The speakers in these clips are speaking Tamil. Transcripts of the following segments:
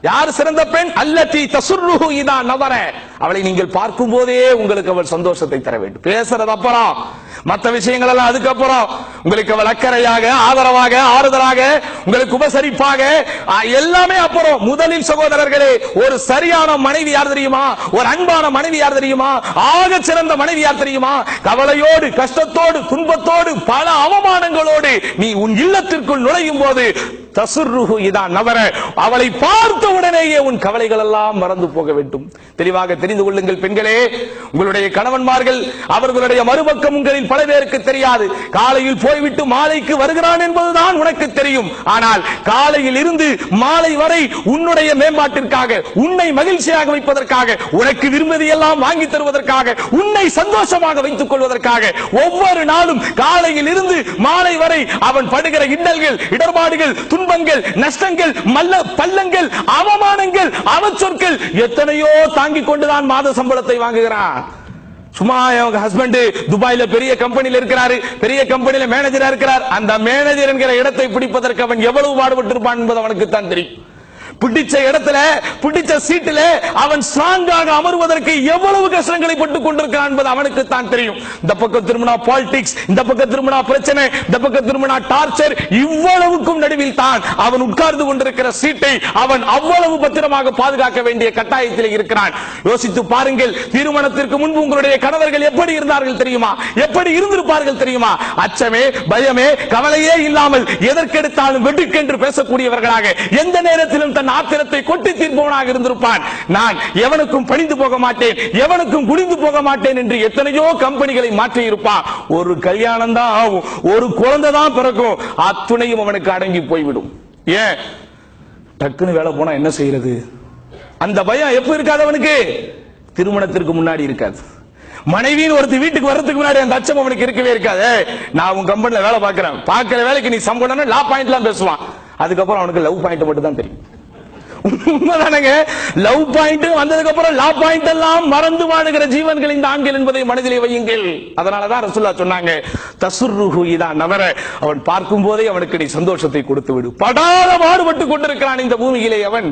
யார் சிறந்த பெண்? அல்லதி தசுர்ருஹு இதா நதர, அவளை நீங்கள் பார்க்கும் போதே உங்களுக்கு அவள் சந்தோஷத்தை தர வேண்டும். பேசுறது அப்புறம், மற்ற விஷயங்கள் எல்லாம் அதுக்கப்புறம். உங்களுக்கு அவள் அக்கறையாக, ஆதரவாக, ஆறுதலாக, உங்களுக்கு உபசரிப்பாக, எல்லாமே அப்புறம். முதலில் சகோதரர்களே, ஒரு சரியான மனைவி யார் தெரியுமா? ஒரு அன்பான மனைவி யார் தெரியுமா? ஆக சிறந்த மனைவி யார் தெரியுமா? கவலையோடு, கஷ்டத்தோடு, துன்பத்தோடு, பல அவமானங்களோடு நீ உன் இல்லத்திற்குள் நுழையும் போது தசுர்ருஹு இதா நதர, அவளை பார்த்த உடனேயே உன் கவலைகள் எல்லாம் மறந்து போக வேண்டும். தெளிவாக தெரிந்து கொள்ளுங்கள் பெண்களே, உங்களுடைய கணவன்மார்கள் அவர்களுடைய மறுபக்கம் உங்களில் பல பேருக்கு தெரியாது. காலையில் போய்விட்டு மாலைக்கு வருகிறான் என்பதுதான் உனக்கு தெரியும். ஆனால் காலையில் இருந்து மாலை வரை உன்னுடைய மேம்பாட்டிற்காக, உன்னை மகிழ்ச்சியாக வைப்பதற்காக, உனக்கு விரும்புவதையெல்லாம் வாங்கி தருவதற்காக, உன்னை சந்தோஷமாக வைத்துக் கொள்வதற்காக ஒவ்வொரு நாளும் காலையில் இருந்து மாலை வரை அவன் படுகிற இன்னல்கள், இடர்பாடுகள், துன்பங்கள், நஷ்டங்கள், பள்ளங்கள், அவமானங்கள், அவச்சொற்கள் எத்தனையோ தாங்கிக் கொண்டுதான் மாத சம்பளத்தை வாங்குகிறான். சும்மா அவங்க ஹஸ்பண்ட் துபாயில பெரிய கம்பெனில இருக்கிறாரு, பெரிய கம்பெனில மேனேஜரா இருக்கிறார். அந்த மேனேஜர் என்கிற இடத்தை பிடிப்பதற்கு அவன் எவ்வளவு பாடுபட்டு இருப்பான் என்பது அவனுக்கு தான் தெரியும். பிடிச்ச இடத்துல, பிடிச்ச சீட்டில அவன் ஸ்ட்ராங்காக அமர்வதற்கு எவ்வளவு கஷ்டங்களை பட்டுக் கொண்டிருக்கிறான் என்பது அவனுக்கு தான் தெரியும். இந்த பக்கம் திரும்பினா பாலிடிக்ஸ், இந்த பக்கம் திரும்பினா பிரச்சனை, இந்த பக்கம் திரும்பினா டார்ச்சர். இவ்வளவுக்கும் நடுவில் தான் அவன் உட்கார்ந்து கொண்டிருக்கிற சீட்டை அவன் அவ்வளவு பத்திரமாக பாதுகாக்க வேண்டிய கட்டாயத்தில் இருக்கிறான். யோசித்து பாருங்கள், திருமணத்திற்கு முன்பு உங்களுடைய கணவர்கள் எப்படி இருந்தார்கள் தெரியுமா? எப்படி இருந்திருப்பார்கள் தெரியுமா? அச்சமே, பயமே, கவலையே இல்லாமல் எதற்கெடுத்தாலும் வெட்டுக்கென்று பேசக்கூடியவர்களாக, எந்த நேரத்திலும் ஆத்திரத்தை கொட்டி தீர்ப்பவனாக இருந்திருப்பான். நான் எவனுக்கும் பணிந்து போக மாட்டேன், எவனுக்கும் குனிந்து போக மாட்டேன் என்று எத்தனையோ கம்பெனிகளை மாற்றி இருப்பான். ஒரு கல்யாணம் தான் ஆகும், ஒரு குழந்தை தான் பிறக்கும், அத்துணையும் அவனுக்கு அடங்கி போய்விடும். ஏன்? டக்குன்னு வேலை போனா என்ன செய்யறது? அந்த பயம் எப்ப இருக்காது அவனுக்கு? திருமணத்திற்கு முன்னாடி இருக்காது. மனைவியின் ஒருத்தி வீட்டுக்கு வர்றதுக்கு முன்னாடி அந்த அச்சம் அவனுக்கு இருக்கவே இருக்காது. நான் உன் கம்பெனில வேலை பார்க்கிறேன், பார்க்கிற வேலைக்கு நீ சம்பளம் லா பாயிண்ட் எல்லாம் பேசுவான். அதுக்கப்புறம் அவனுக்கு லவ் பாயிண்ட் மட்டும் தான் தெரியும். உண்மைதானங்க? லவ் பாயிண்ட் வந்ததுக்கு அப்புறம் லா பாயிண்ட் எல்லாம் மறந்து வாழுகிற ஜீவன்கள் இந்த ஆண்கள் என்பதை மனதிலே வையுங்கள். அதனாலதான் ரசூலுல்லாஹ் சொன்னாங்க, தசுர்ருஹு இதா நதர, அவன் பார்க்கும் போதே அவனுக்கு நீ சந்தோஷத்தை கொடுத்து விடு. படாத பாடுபட்டு கொண்டிருக்கிறான் இந்த பூமியிலே, அவன்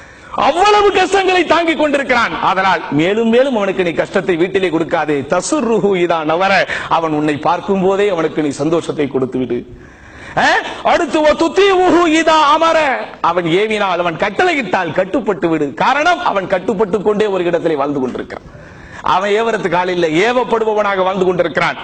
அவ்வளவு கஷ்டங்களை தாங்கிக் கொண்டிருக்கிறான். அதனால் மேலும் மேலும் அவனுக்கு நீ கஷ்டத்தை வீட்டிலே கொடுக்காதே. தசுர்ருஹு இதா நதர, அவன் உன்னை பார்க்கும் போதே அவனுக்கு நீ சந்தோஷத்தை கொடுத்து விடு. அடுத்து அமர, அவன் ஏவினால், அவன் கட்டளையிட்டால் கட்டுப்பட்டு விடு. காரணம், அவன் கட்டுப்பட்டு கொண்டே ஒரு இடத்திலே வாழ்ந்து கொண்டிருக்கிறான். அவன் ஏவறதுக்கு ஆள் இல்லை, ஏவப்படுபவனாக வாழ்ந்து கொண்டிருக்கிறான்.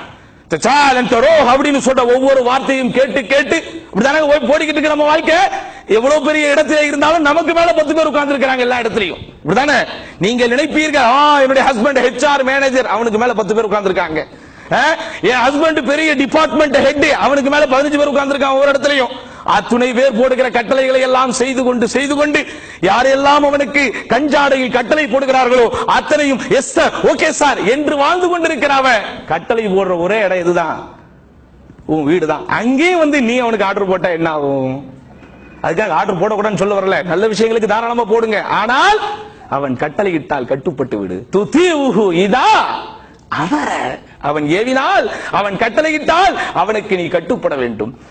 அப்படின்னு சொல்ற ஒவ்வொரு வார்த்தையும் கேட்டு கேட்டு இப்படிதானே போடிக்கிட்டு இருக்கு நம்ம வாழ்க்கை. எவ்வளவு பெரிய இடத்துல இருந்தாலும் நமக்கு மேல 10 பேர் உட்கார்ந்து இருக்காங்க எல்லா இடத்துலயும். இப்படிதானே நீங்க நினைப்பீர்கள், என்னுடைய ஹஸ்பண்ட் HR மேனேஜர், அவனுக்கு மேல 10 பேர் உட்கார்ந்து இருக்காங்க. என் ஹஸ்பண்ட் பெரிய டிபார்ட்மெண்ட் ஹெட், அவனுக்கு மேல 15 பேர் உட்கார்ந்திருக்கான் ஒவ்வொரு இடத்துலயும். அத்துணை பேர் போடுகிற கட்டளைகளை எல்லாம் செய்து கொண்டு யாரெல்லாம் அவனுக்கு கஞ்சாடையில் கட்டளை போடுகிறார்களோ அத்தனையும் எஸ் சார், ஓகே சார் என்று வாழ்ந்து கொண்டிருக்கிறவன் கட்டளை போடுற ஒரே இடம் இதுதான், உன் வீடு தான். அங்கேயும் வந்து நீ அவனுக்கு ஆர்டர் போட்டா என்ன ஆகும்? அதுக்காக ஆர்டர் போடக்கூடாதுன்னு சொல்ல வரல, நல்ல விஷயங்களுக்கு தாராளமா போடுங்க. ஆனால் அவன் கட்டளையிட்டால் கட்டுப்பட்டு விடு. துதிஉஹு இதா அமர, அவன் ஏவினால், அவன் கட்டளையிட்டால் அவனுக்கு நீ கட்டுப்பட வேண்டும்.